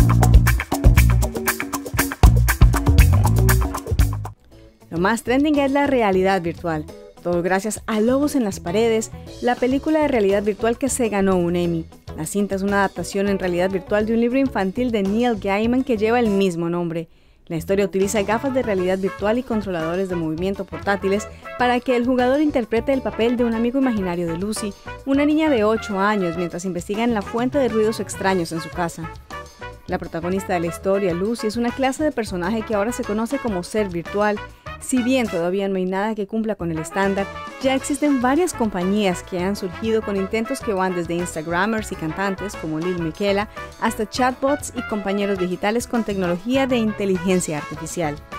Lo más trending es la realidad virtual. Todo gracias a Lobos en las Paredes, la película de realidad virtual que se ganó un Emmy. La cinta es una adaptación en realidad virtual de un libro infantil de Neil Gaiman que lleva el mismo nombre. La historia utiliza gafas de realidad virtual y controladores de movimiento portátiles para que el jugador interprete el papel de un amigo imaginario de Lucy, una niña de 8 años, mientras investiga en la fuente de ruidos extraños en su casa. La protagonista de la historia, Lucy, es una clase de personaje que ahora se conoce como ser virtual. Si bien todavía no hay nada que cumpla con el estándar, ya existen varias compañías que han surgido con intentos que van desde Instagramers y cantantes como Lil Miquela hasta chatbots y compañeros digitales con tecnología de inteligencia artificial.